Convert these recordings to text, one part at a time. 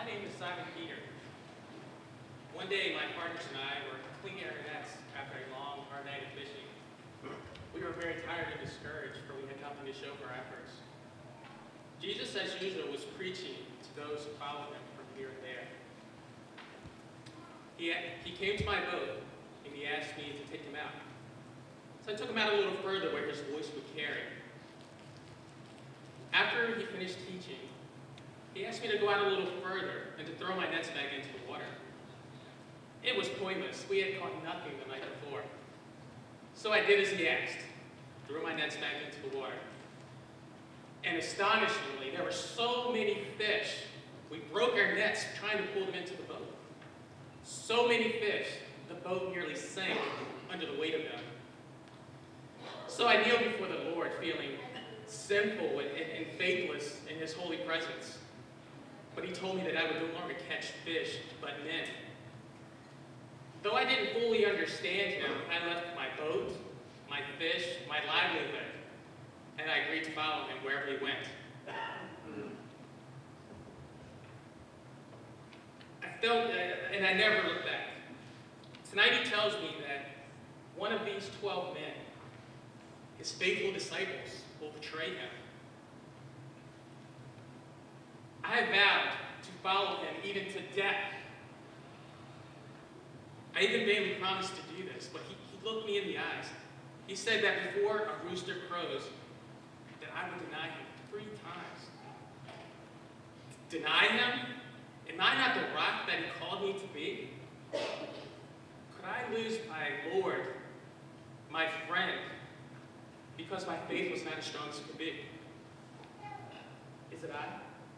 name is Simon Peter. One day, my partners and I were cleaning our nets after a long, hard night of fishing. We were very tired and discouraged, for we had nothing to show for our efforts. Jesus, as usual, was preaching to those who followed him from here and there. He came to my boat, and he asked me to take him out. So I took him out a little further where his voice would carry. After he finished teaching, he asked me to go out a little further and to throw my nets back into the water. It was pointless. We had caught nothing the night before. So I did as he asked, threw my nets back into the water. And astonishingly, there were so many fish. We broke our nets trying to pull them into the boat. So many fish, the boat nearly sank under the weight of them. So I kneeled before the Lord, feeling sinful and faithless in his holy presence. But he told me that I would no longer catch fish, but men. Though I didn't fully understand him, I left my boat, my fish, my livelihood, and I agreed to follow him wherever he went. I felt, and I never looked back. Tonight he tells me that one of these 12 men, his faithful disciples, will betray him. I have vowed to follow him even to death. I even vainly promised to do this, but he looked me in the eyes. He said that before a rooster crows, that I would deny him 3 times. Deny him? Am I not the rock that he called me to be? Could I lose my Lord, my friend, because my faith was not as strong as it could be? Is it I?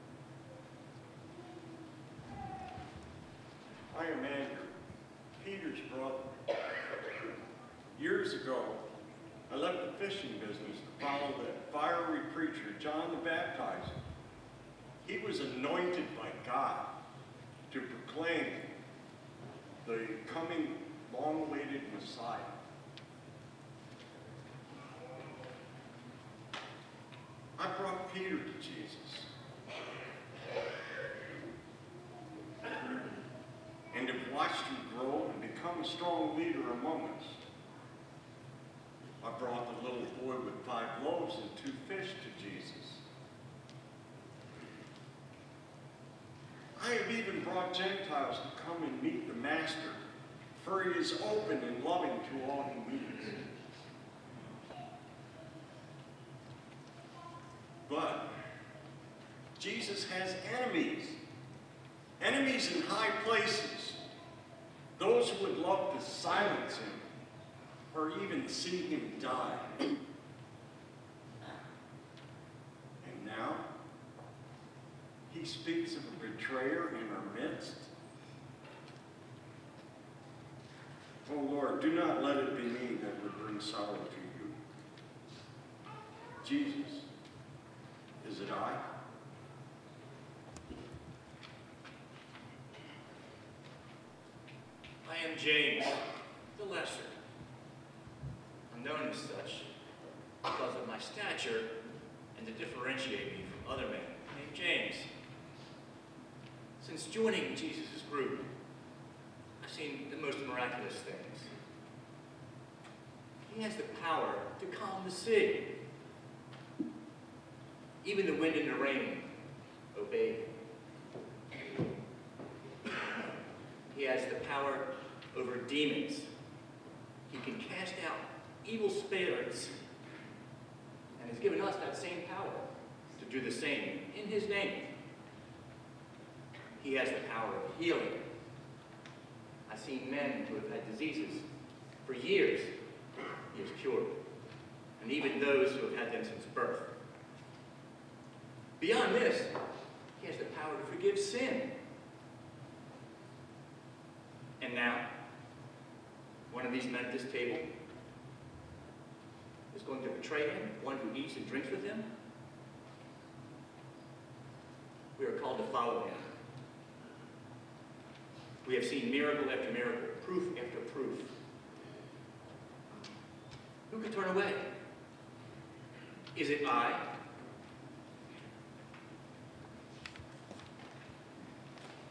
I am Andrew, Peter's brother. Years ago, I left the fishing business to follow that fiery preacher, John the Baptizer. He was anointed by God to proclaim the coming long-awaited Messiah. I brought Peter to Jesus. And have watched him grow and become a strong leader among us. I brought the little boy with 5 loaves and 2 fish to Jesus. I have even brought Gentiles to come and meet the Master, for he is open and loving to all he meets. But Jesus has enemies. Enemies in high places. Those who would love to silence him or even see him die. And now, he speaks of a betrayer in our midst. Oh Lord, do not let it be me that would bring sorrow to you. Jesus, is it I? I am James, the lesser. I'm known as such because of my stature and to differentiate me from other men named James. Since joining Jesus' group, I've seen the most miraculous things. He has the power to calm the sea. Even the wind and the rain obey him. He has the power over demons. He can cast out evil spirits and has given us that same power to do the same in his name. He has the power of healing. I've seen men who have had diseases for years, he has cured, and even those who have had them since birth. Beyond this, he has the power to forgive sin. And now, one of these men at this table is going to betray him, one who eats and drinks with him. We are called to follow him. We have seen miracle after miracle, proof after proof. Who could turn away? Is it I?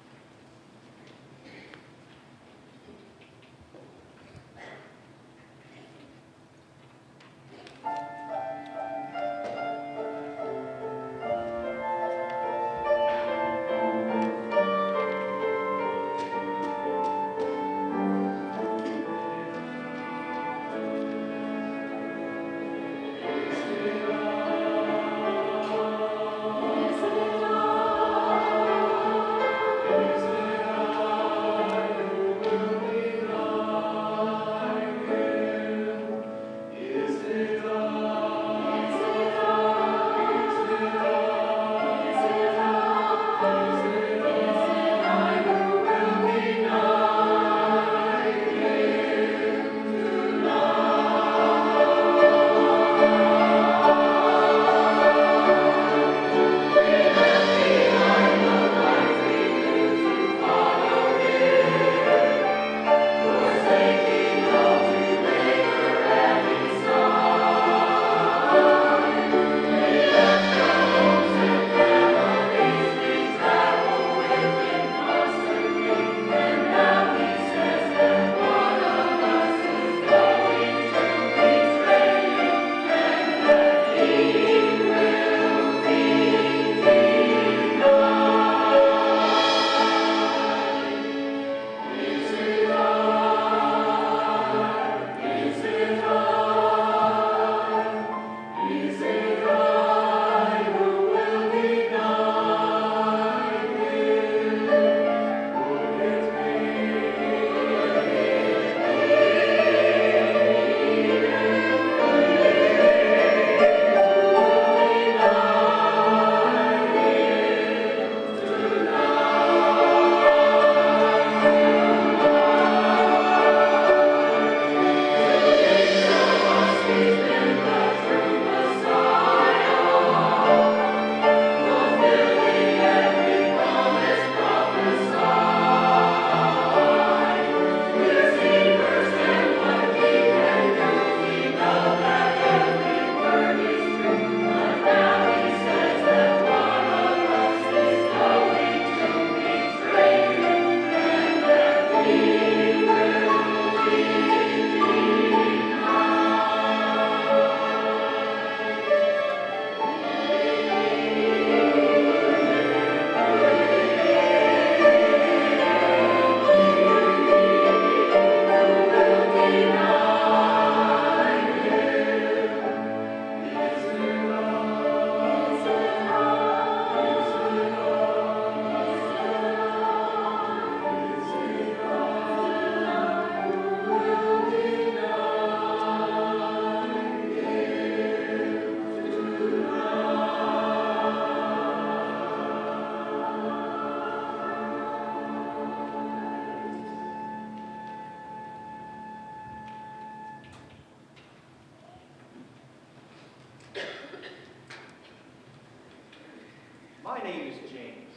name is James.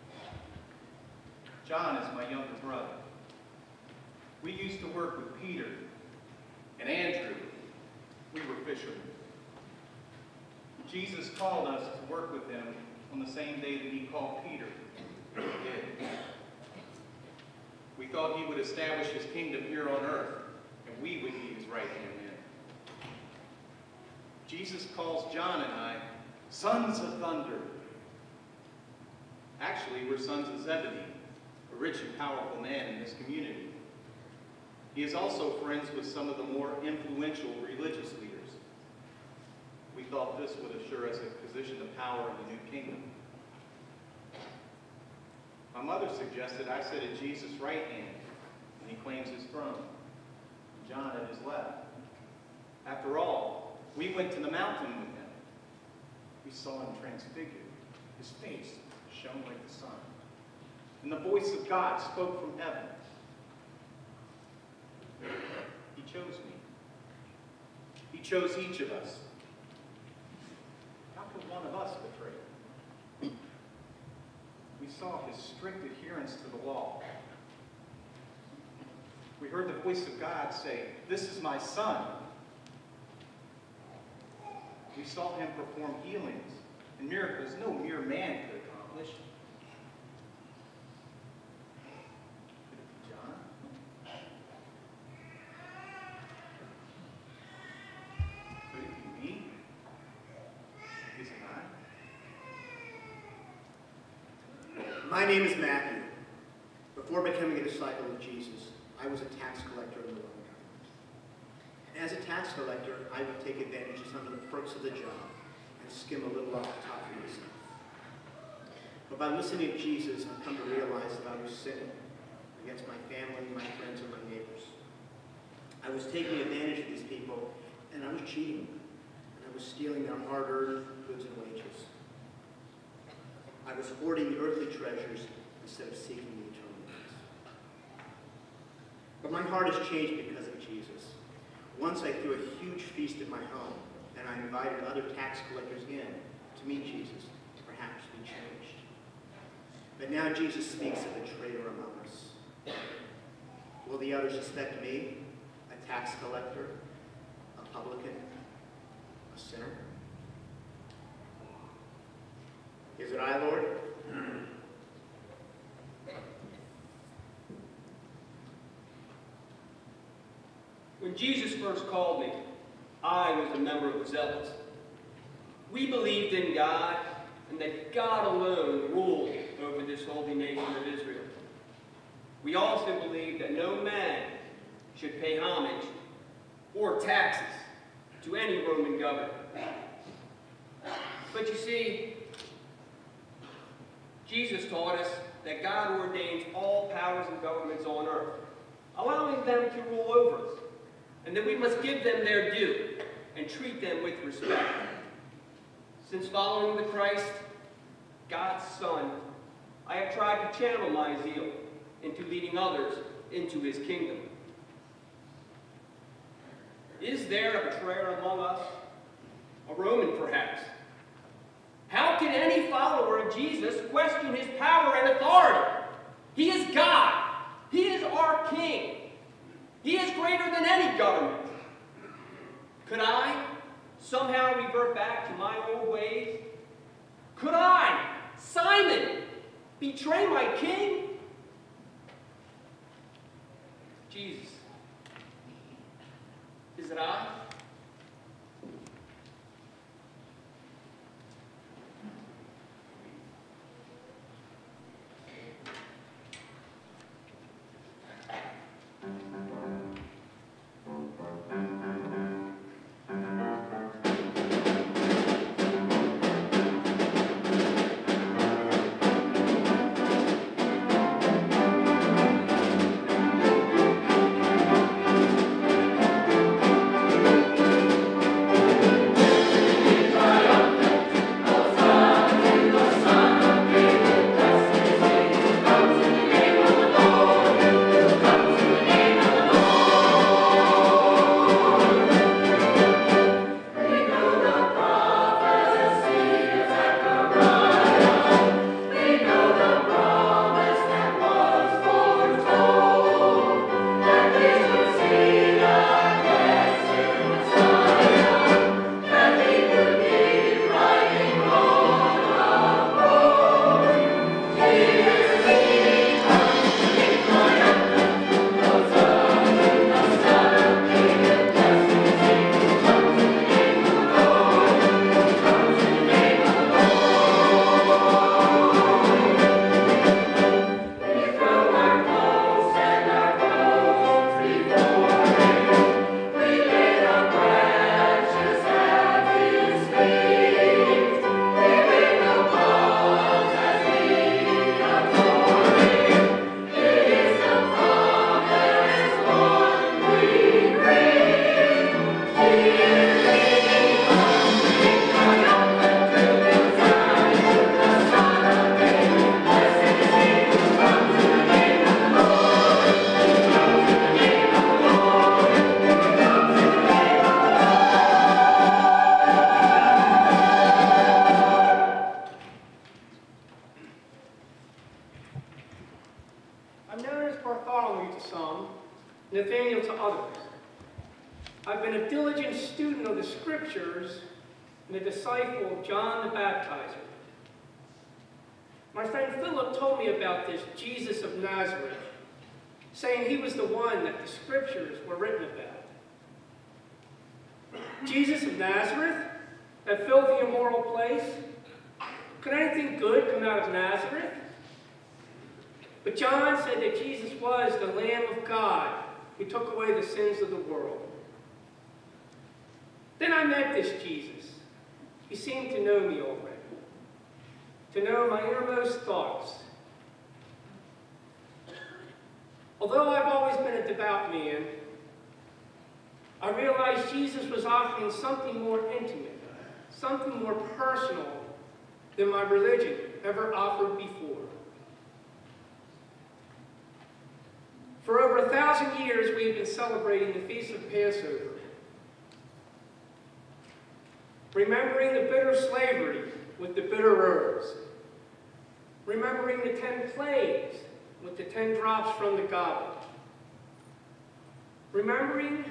John is my younger brother. We used to work with Peter and Andrew. We were fishermen. Jesus called us to work with him on the same day that he called Peter. He did. We thought he would establish his kingdom here on earth, and we would be his right-hand men. Jesus calls John and I sons of thunder. Actually, we're sons of Zebedee, a rich and powerful man in this community. He is also friends with some of the more influential religious leaders. We thought this would assure us a position of power in the new kingdom. My mother suggested I sit at Jesus' right hand when he claims his throne, and John at his left. After all, we went to the mountain with him. We saw him transfigured. His face shone like the sun. And the voice of God spoke from heaven. He chose me. He chose each of us. How could one of us betray him? We saw his strict adherence to the law. We heard the voice of God say, "This is my son." We saw him perform healings and miracles no mere man could accomplish. Could it be John? Could it be me? Is it I? My name is Matthew. Before becoming a disciple of Jesus, I was a tax collector in the Roman government. And as a tax collector, I would take advantage of some of the perks of the job and skim a little off the top for myself. But by listening to Jesus, I've come to realize that I was sinning against my family, my friends, and my neighbors. I was taking advantage of these people, and I was cheating them. And I was stealing their hard-earned goods and wages. I was hoarding the earthly treasures instead of seeking the eternal ones. But my heart has changed because of Jesus. Once I threw a huge feast at my home, and I invited other tax collectors in to meet Jesus, to perhaps be changed. But now Jesus speaks of a traitor among us. Will the others suspect me, a tax collector, a publican, a sinner? Is it I, Lord? When Jesus first called me, I was a member of the Zealots. We believed in God and that God alone ruled over this holy nation of Israel. We also believed that no man should pay homage or taxes to any Roman governor. But you see, Jesus taught us that God ordains all powers and governments on earth, allowing them to rule over us, and that we must give them their due and treat them with respect. Since following the Christ, God's Son, I have tried to channel my zeal into leading others into his kingdom. Is there a betrayer among us? A Roman, perhaps? How can any follower of Jesus question his power and authority? He is God. He is our King. He is greater than any government. Could I somehow revert back to my old ways? Could I, Simon, betray my King? Jesus, is it I? and a disciple of John the Baptizer. My friend Philip told me about this Jesus of Nazareth, saying he was the one that the scriptures were written about. Jesus of Nazareth, that filthy, immoral place? Could anything good come out of Nazareth? But John said that Jesus was the Lamb of God who took away the sins of the world. Then I met this Jesus. He seemed to know me already, to know my innermost thoughts. Although I've always been a devout man, I realized Jesus was offering something more intimate, something more personal than my religion ever offered before. For over 1,000 years, we have been celebrating the Feast of Passover, remembering the bitter slavery with the bitter herbs, remembering the 10 plagues with the 10 drops from the goblet, remembering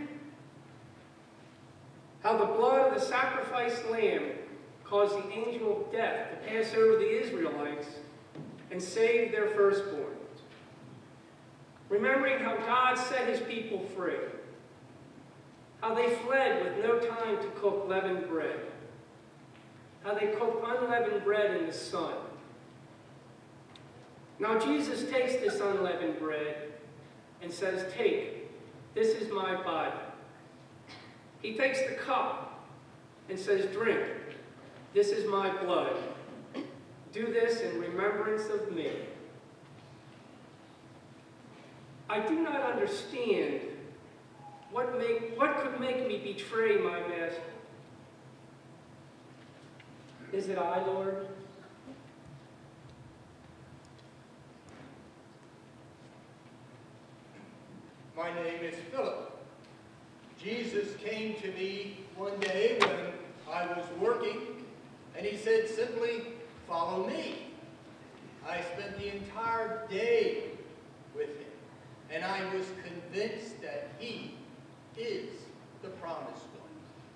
how the blood of the sacrificed lamb caused the angel of death to pass over the Israelites and save their firstborn. Remembering how God set his people free, how they fled with no time to cook leavened bread, how they cooked unleavened bread in the sun. Now Jesus takes this unleavened bread and says, "Take, this is my body." He takes the cup and says, "Drink, this is my blood. Do this in remembrance of me." I do not understand what could make me betray my master. Is it I, Lord? My name is Philip. Jesus came to me one day when I was working, and he said simply, "Follow me." I spent the entire day with him, and I was convinced that he is the promised one.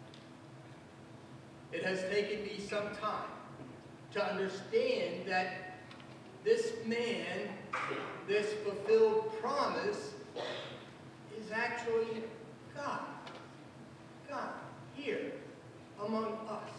It has taken me some time to understand that this man, this fulfilled promise, is actually God. God here among us.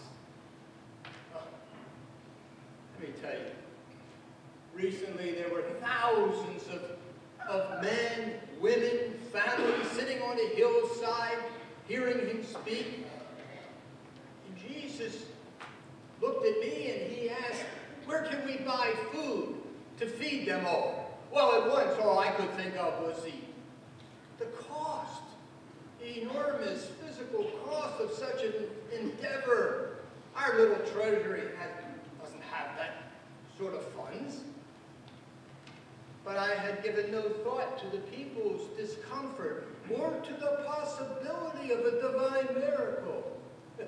Let me tell you, recently there were thousands of men, women, families sitting on a hillside hearing him speak. And Jesus looked at me and he asked, "Where can we buy food to feed them all?" Well, at once all I could think of was the cost, the enormous physical cost of such an endeavor. Our little treasury doesn't have that sort of funds. But I had given no thought to the people's discomfort or to the possibility of a divine miracle.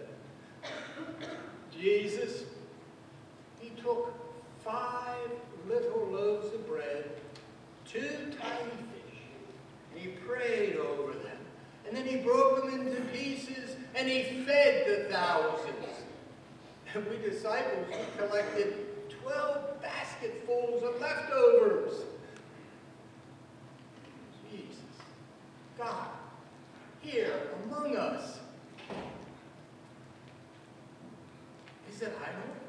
Jesus, he took 5 little loaves of bread, 2 tiny fish, and he prayed over them. And then he broke them into pieces, and he fed the thousands. And we disciples, we collected 12 basketfuls of leftovers. Jesus, God, here among us. Is it I, Lord?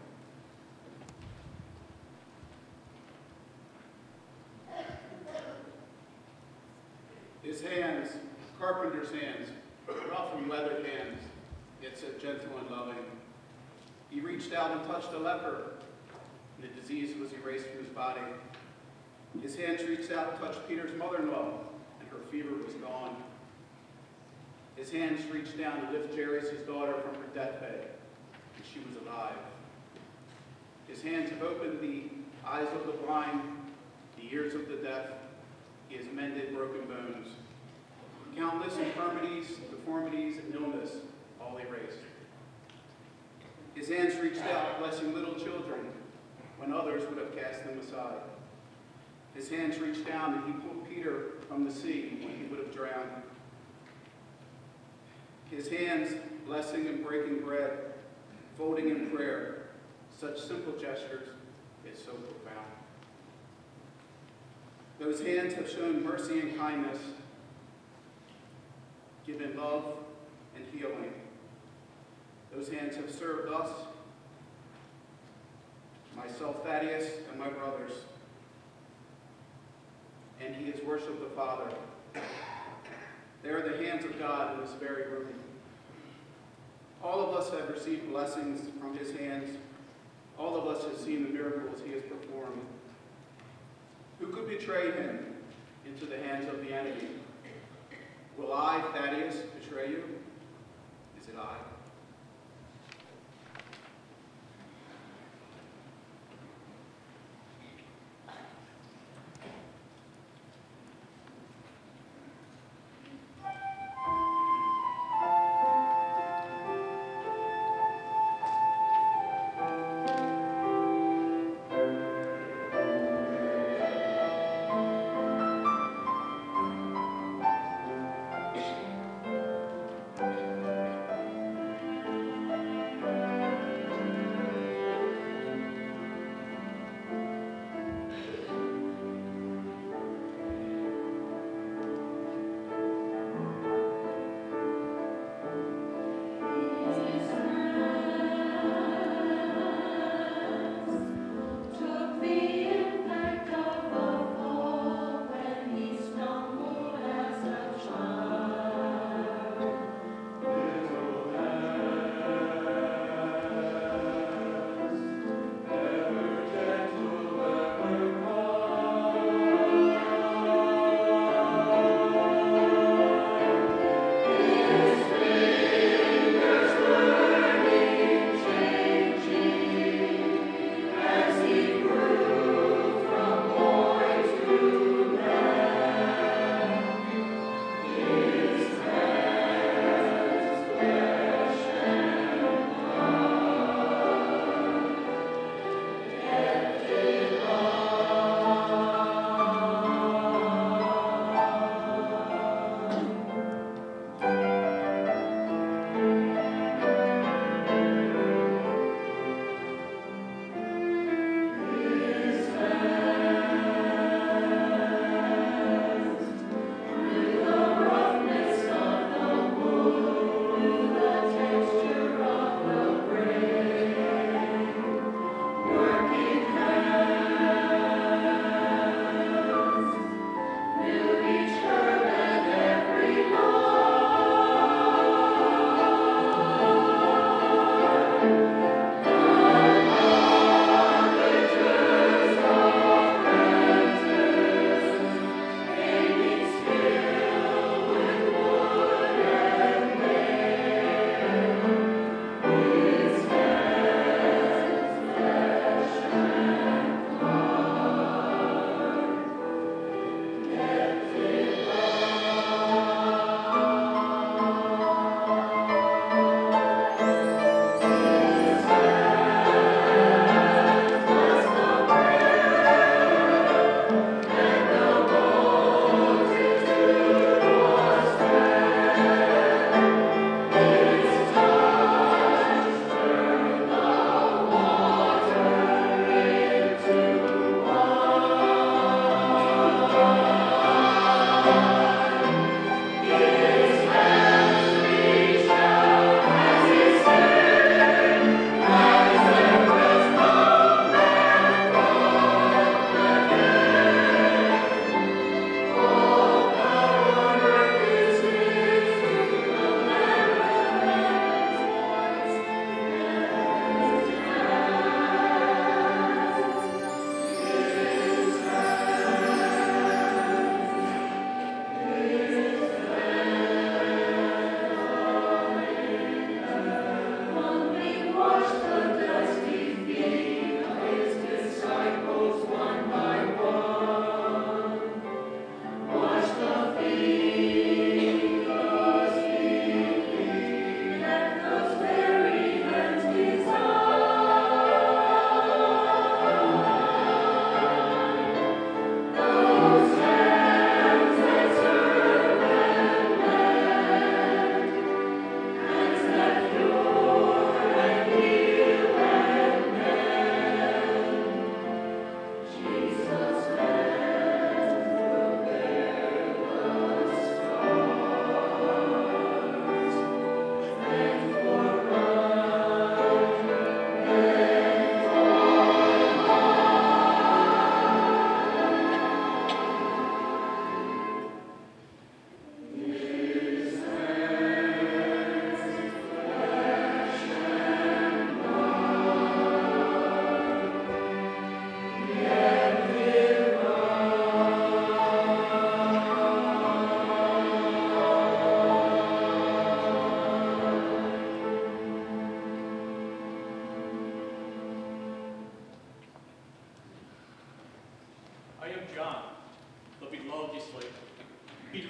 His hands, carpenter's hands, rough and weathered hands, yet so gentle and loving. He reached out and touched a leper, and the disease was erased from his body. His hands reached out and touched Peter's mother-in-law, and her fever was gone. His hands reached down to lift Jairus' daughter from her deathbed, and she was alive. His hands have opened the eyes of the blind, the ears of the deaf. He has mended broken bones. Countless infirmities, deformities, and illness, all erased. His hands reached out, blessing little children, when others would have cast them aside. His hands reached down, and he pulled Peter from the sea when he would have drowned. His hands blessing and breaking bread, folding in prayer. Such simple gestures, yet so profound. Those hands have shown mercy and kindness, given love and healing. Those hands have served us, myself, Thaddeus, and my brothers. And he has worshiped the Father. They are the hands of God in this very room. All of us have received blessings from his hands. All of us have seen the miracles he has performed. Who could betray him into the hands of the enemy? Will I, Thaddeus, betray you? Is it I?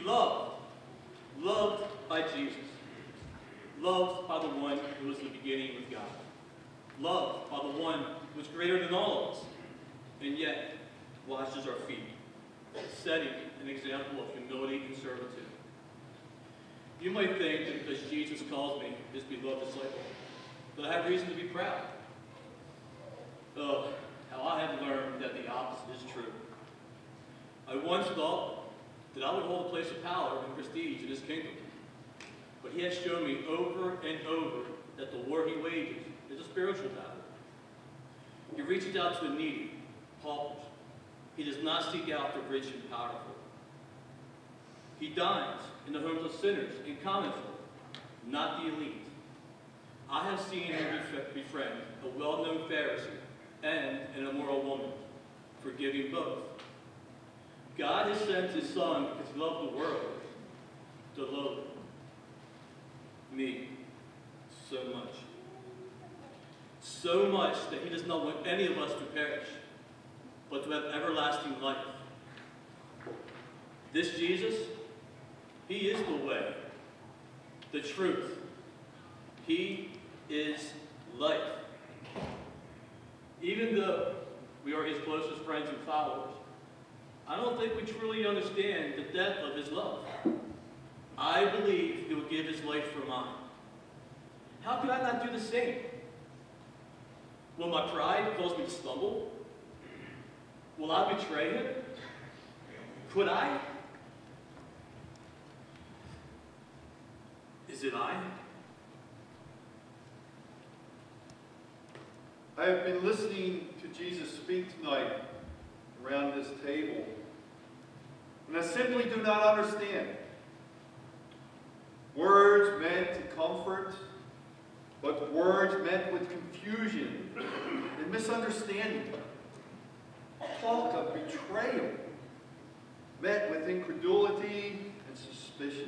loved. Loved by Jesus. Loved by the one who was in the beginning with God. Loved by the one who was greater than all of us, and yet washes our feet, setting an example of humility and servitude. You might think that because Jesus calls me his beloved disciple, that I have reason to be proud. Oh, how I have learned that the opposite is true. I once thought that I would hold a place of power and prestige in his kingdom. But he has shown me over and over that the war he wages is a spiritual battle. He reaches out to the needy, paupers. He does not seek out the rich and powerful. He dines in the homes of sinners and common folk, not the elite. I have seen him befriend a well-known Pharisee and an immoral woman, forgiving both. God has sent his Son because he loved the world, the lowly. Me, so much. So much that he does not want any of us to perish, but to have everlasting life. This Jesus, he is the way, the truth. He is life. Even though we are his closest friends and followers, I don't think we truly understand the depth of his love. I believe he will give his life for mine. How could I not do the same? Will my pride cause me to stumble? Will I betray him? Could I? Is it I? I have been listening to Jesus speak tonight around this table, and I simply do not understand. Words meant to comfort, but words met with confusion and misunderstanding. Talk of betrayal met with incredulity and suspicion.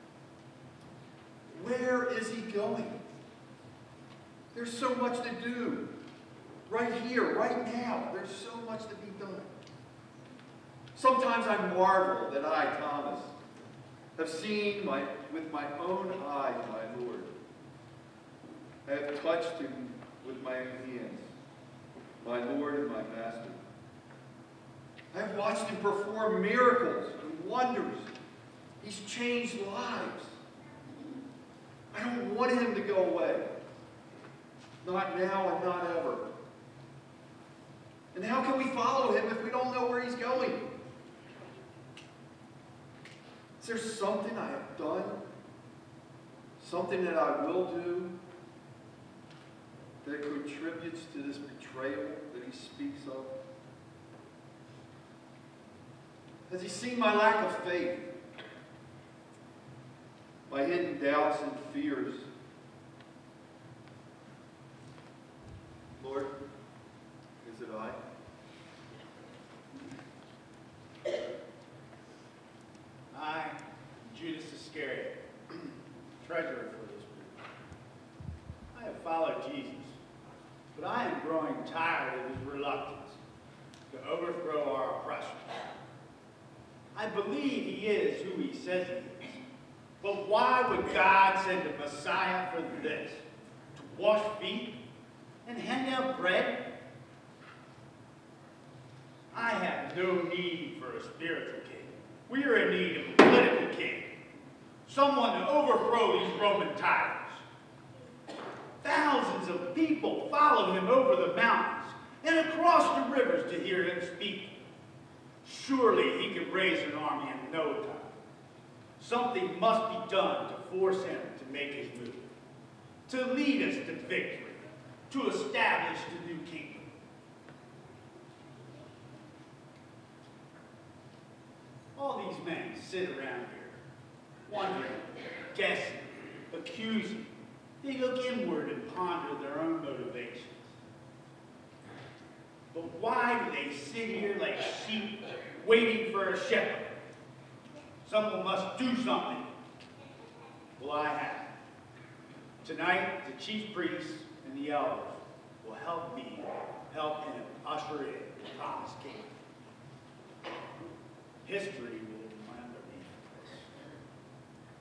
Where is he going? There's so much to do. Right here, right now, there's so much to be done. Sometimes I marvel that I, Thomas, have seen with my own eyes my Lord. I have touched him with my own hands, my Lord and my Master. I have watched him perform miracles and wonders. He's changed lives. I don't want him to go away. Not now and not ever. And how can we follow him if we don't know where he's going? Is there something I have done? Something that I will do that contributes to this betrayal that he speaks of? Has he seen my lack of faith? My hidden doubts and fears? Lord, is it I? I, Judas Iscariot, treasurer for this group. I have followed Jesus, but I am growing tired of his reluctance to overthrow our oppressors. I believe he is who he says he is, but why would God send a Messiah for this? To wash feet and hand out bread? I have no need for a spiritual king. We are in need of a political king, someone to overthrow these Roman tyrants. Thousands of people follow him over the mountains and across the rivers to hear him speak. Surely he could raise an army in no time. Something must be done to force him to make his move, to lead us to victory, to establish the new kingdom. All these men sit around here, wondering, guessing, accusing. They look inward and ponder their own motivations. But why do they sit here like sheep waiting for a shepherd? Someone must do something. Well, I have. Tonight, the chief priests and the elders will help me help him usher in the promised kingdom. History will remember me for this.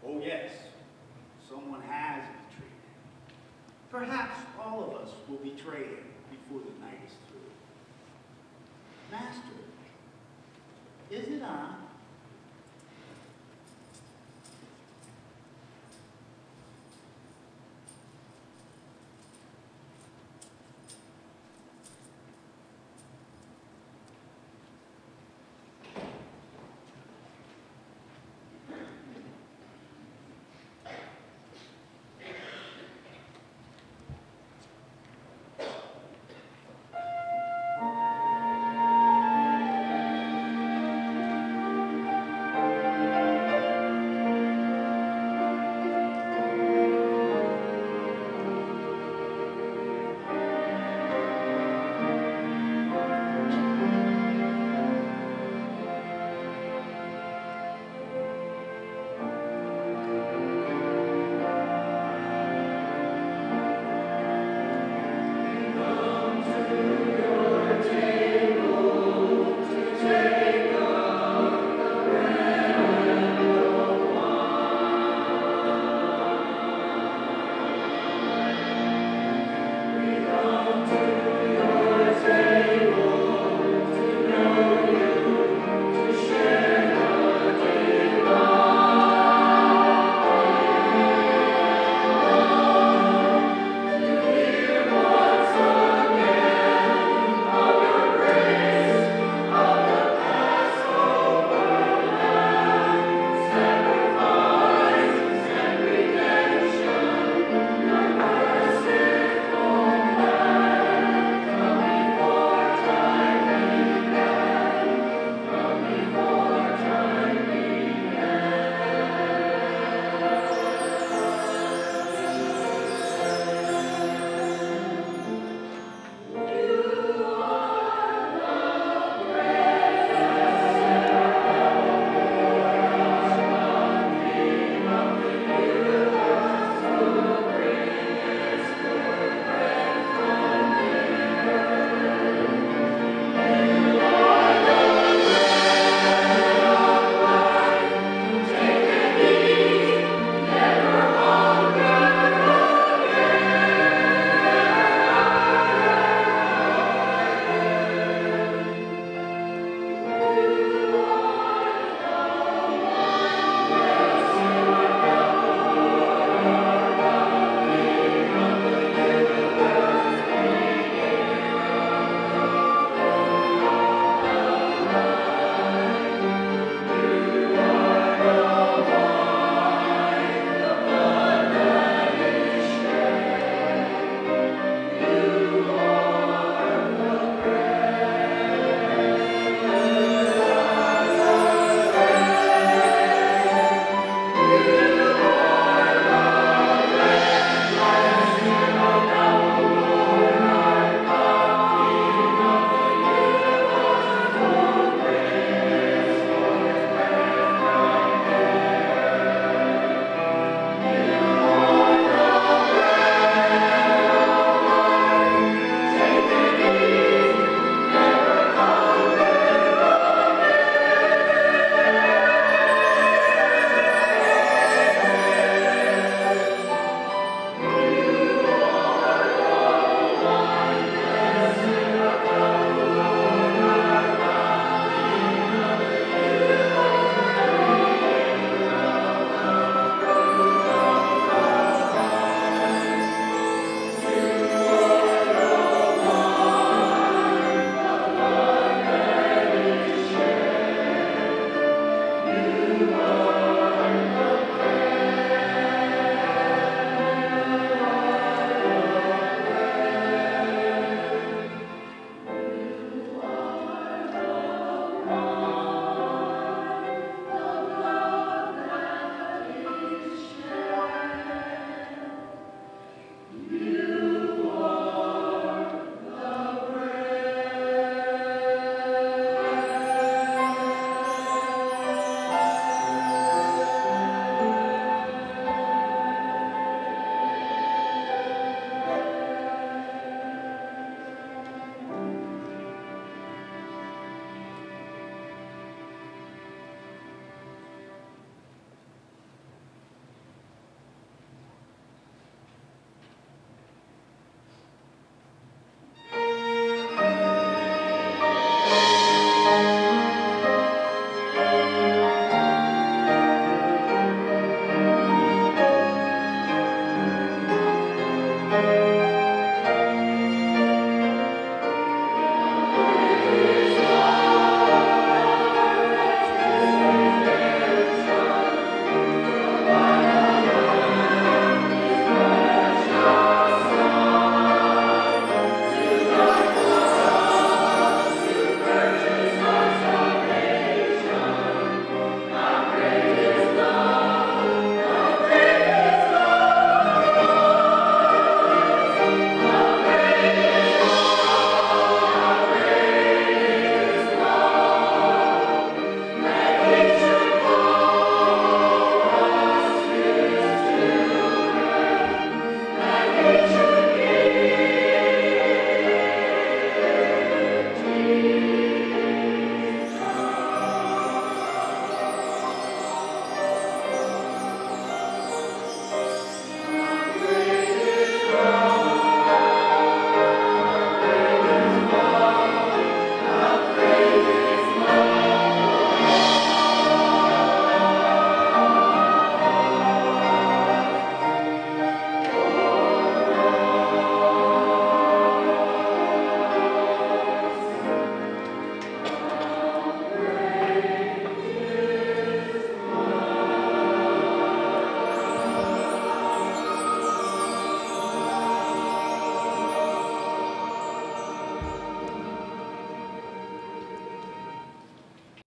Oh yes, someone has betrayed him. Perhaps all of us will betray him before the night is through. Master, is it I?